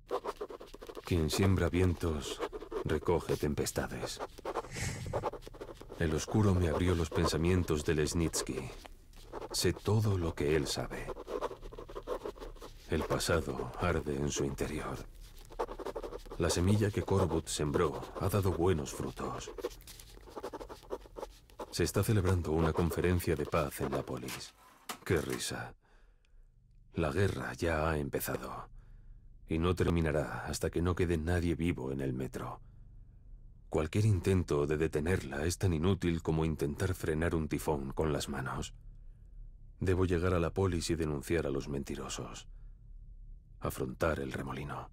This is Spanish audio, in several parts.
Quien siembra vientos, recoge tempestades. El oscuro me abrió los pensamientos del Lesnitsky. Sé todo lo que él sabe. El pasado arde en su interior. La semilla que Corvoot sembró ha dado buenos frutos. Se está celebrando una conferencia de paz en la polis. ¡Qué risa! La guerra ya ha empezado. Y no terminará hasta que no quede nadie vivo en el metro. Cualquier intento de detenerla es tan inútil como intentar frenar un tifón con las manos. Debo llegar a la polis y denunciar a los mentirosos. Afrontar el remolino.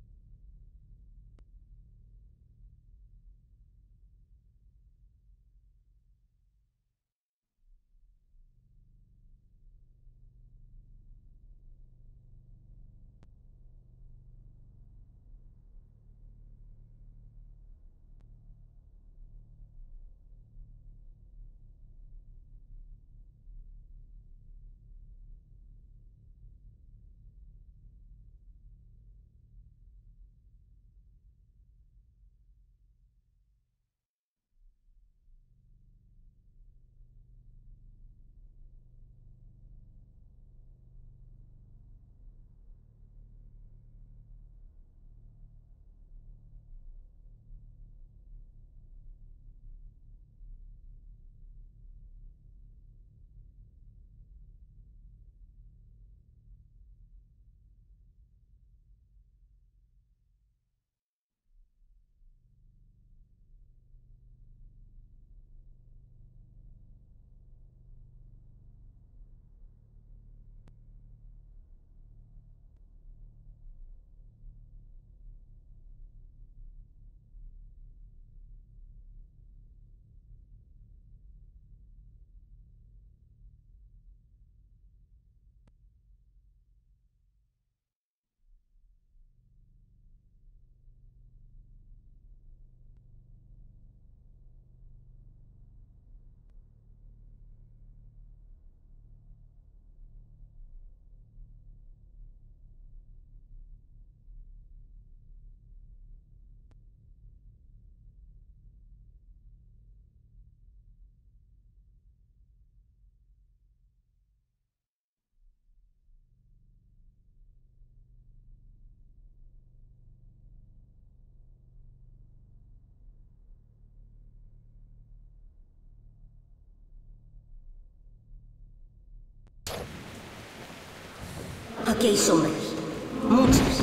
Aquí hay sombras. Muchas.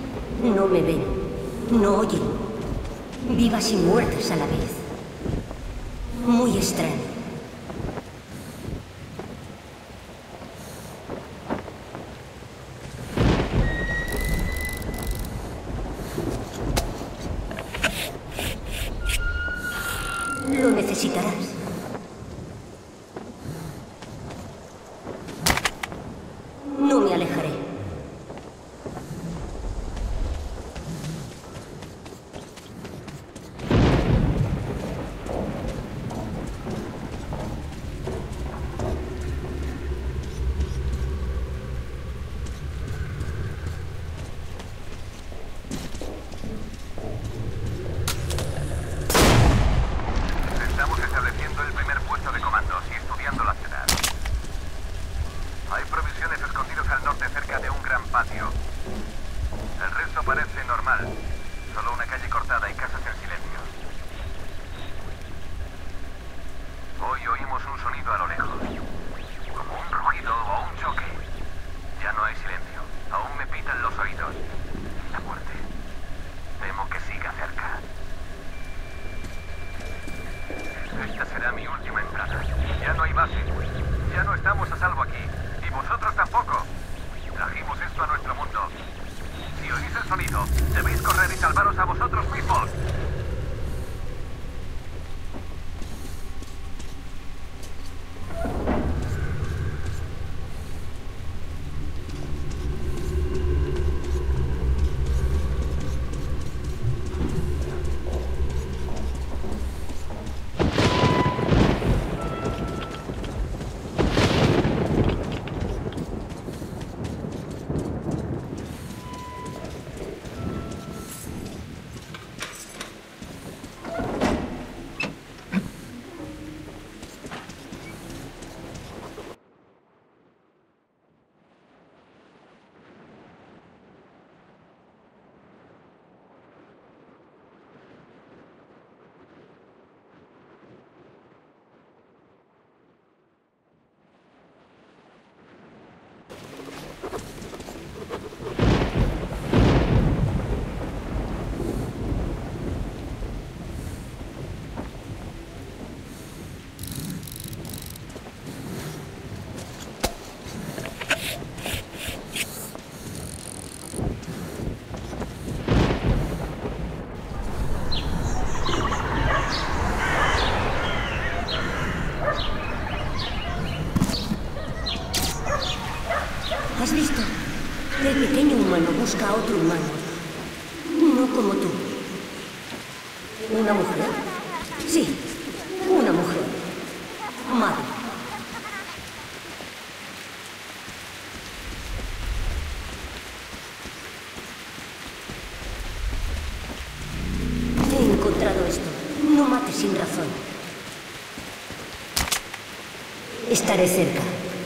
No me ven. No oyen. Vivas y muertas a la vez. Muy extraño. Lo necesitarás. No me alejaré. Estamos estableciendo el primer puesto de comandos y estudiando la ciudad. Hay provisiones escondidos al norte cerca de un gran patio. El resto parece normal. Solo una calle cortada y casas en silencio. Hoy oímos un sonido a lo lejos. Como un rugido o un choque. Ya no hay silencio. Aún me pitan los oídos. La muerte. Temo que siga cerca. Esta será mi última entrada. Ya no hay base. Ya no estamos a salvo aquí. Y vosotros tampoco. Trajimos esto a nuestro mundo. Si oís el sonido, debéis correr y salvaros a vosotros mismos. ¿Has visto? El pequeño humano busca a otro humano. No como tú. ¿Una mujer? Sí, una mujer. Madre. He encontrado esto. No mates sin razón. Estaré cerca.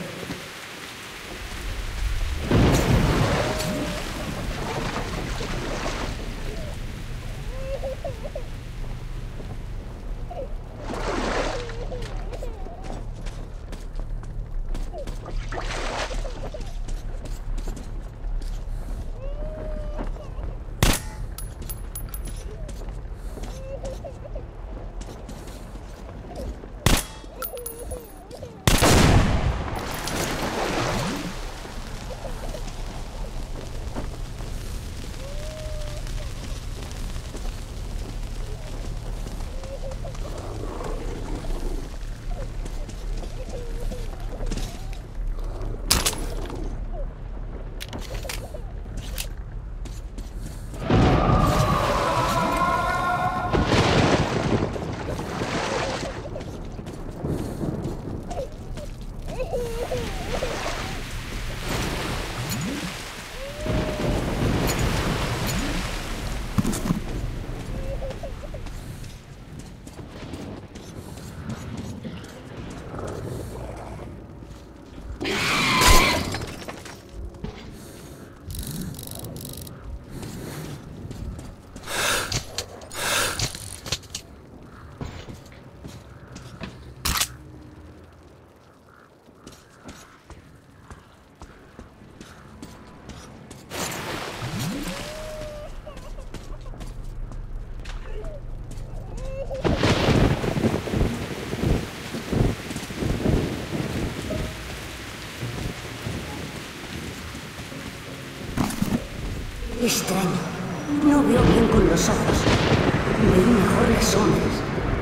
Extraño. No veo bien con los ojos. Veo mejor las sombras.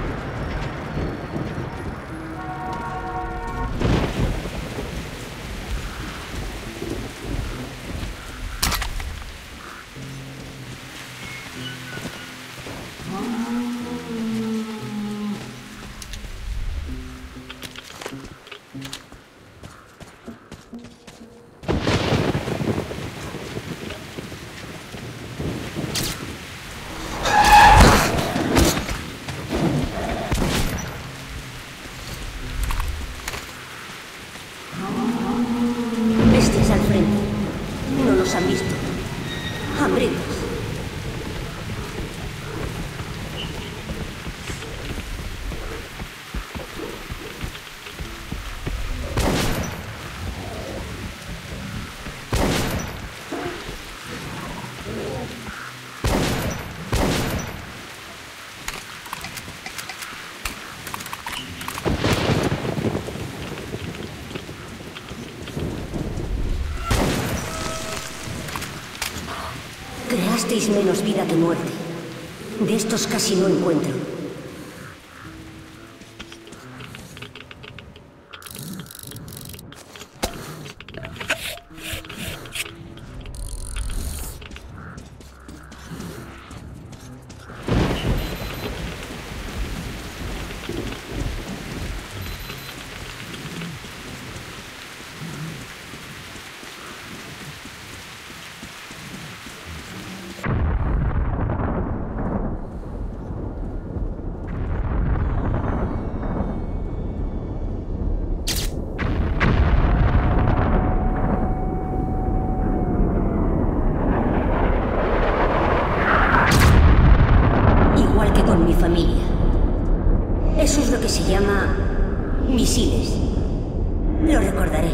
Bestias al frente. No los han visto. Hambrientos. Creasteis menos vida que muerte. De estos casi no encuentro. Igual que con mi familia. Eso es lo que se llama misiles. Lo recordaré.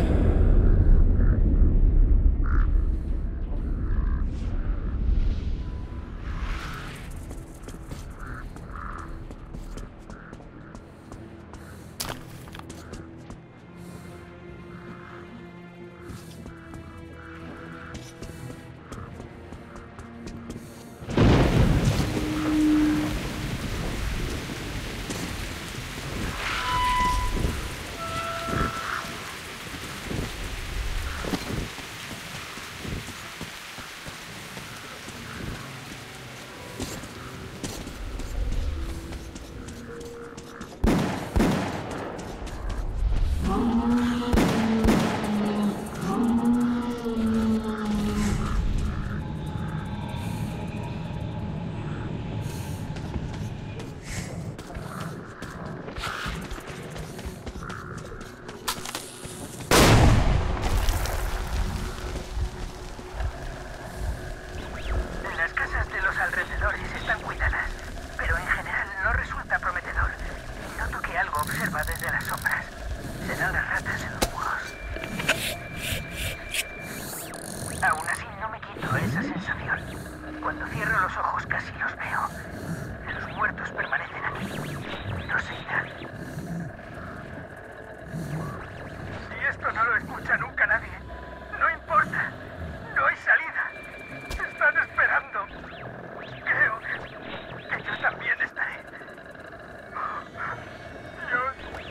escucha nunca a nadie. No importa. No hay salida. Están esperando. Creo que yo también estaré. Dios.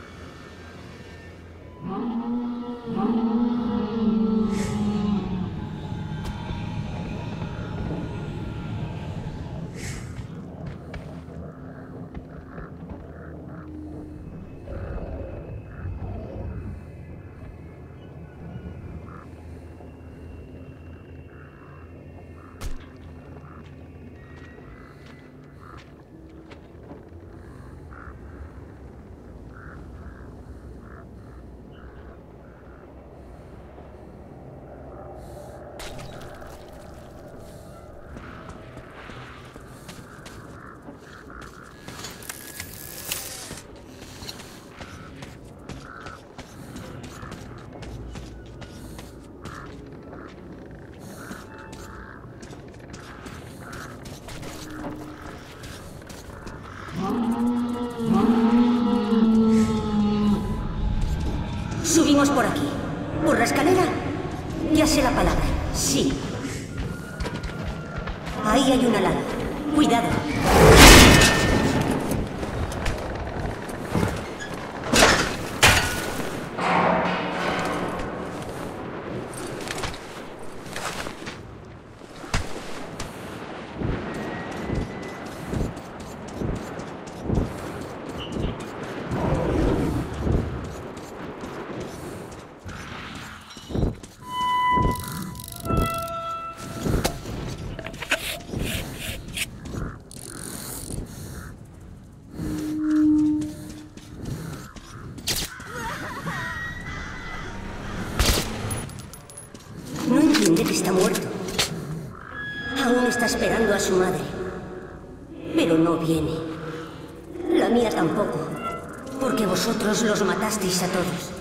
Subimos por aquí. ¿Por la escalera? Ya sé la palabra. Sí. Ahí hay una lana. Cuidado. No entiende que está muerto. Aún está esperando a su madre. Pero no viene. La mía tampoco. Porque vosotros los matasteis a todos.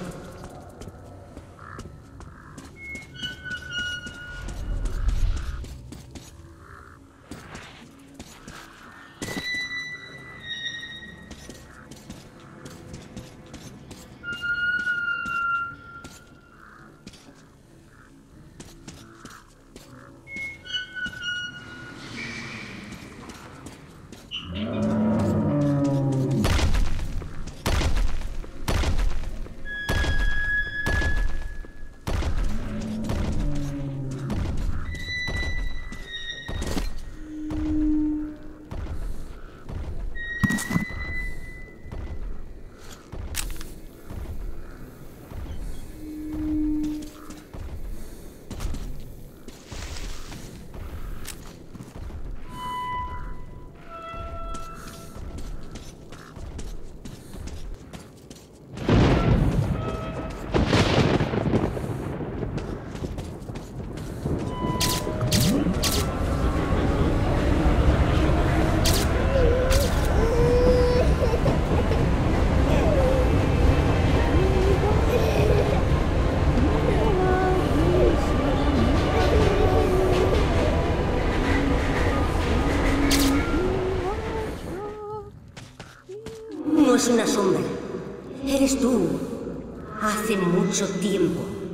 No es una sombra. Eres tú. Hace mucho tiempo.